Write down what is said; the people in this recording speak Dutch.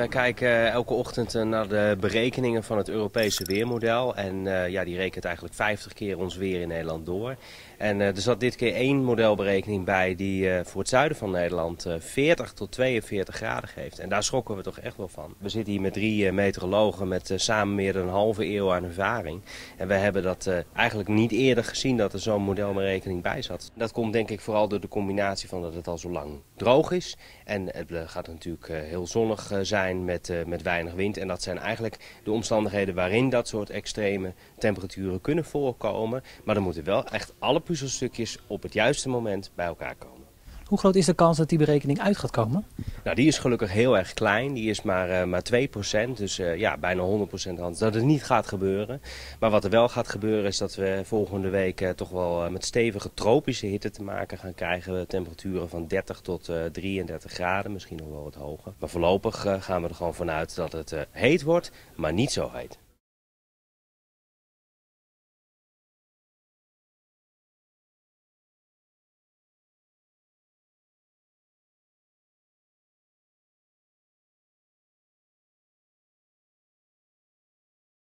Wij kijken elke ochtend naar de berekeningen van het Europese weermodel. En die rekent eigenlijk 50 keer ons weer in Nederland door. En er zat dit keer één modelberekening bij die voor het zuiden van Nederland 40 tot 42 graden geeft. En daar schrokken we toch echt wel van. We zitten hier met 3 meteorologen met samen meer dan een halve eeuw aan ervaring. En we hebben dat eigenlijk niet eerder gezien dat er zo'n modelberekening bij zat. Dat komt denk ik vooral door de combinatie van dat het al zo lang droog is. En het gaat natuurlijk heel zonnig zijn met weinig wind. En dat zijn eigenlijk de omstandigheden waarin dat soort extreme temperaturen kunnen voorkomen. Maar dan moeten wel echt alle puzzelstukjes op het juiste moment bij elkaar komen. Hoe groot is de kans dat die berekening uit gaat komen? Nou, die is gelukkig heel erg klein. Die is maar 2%. Dus bijna 100% kans dat het niet gaat gebeuren. Maar wat er wel gaat gebeuren is dat we volgende week toch wel met stevige tropische hitte te maken gaan krijgen. Temperaturen van 30 tot 33 graden, misschien nog wel wat hoger. Maar voorlopig gaan we er gewoon vanuit dat het heet wordt, maar niet zo heet.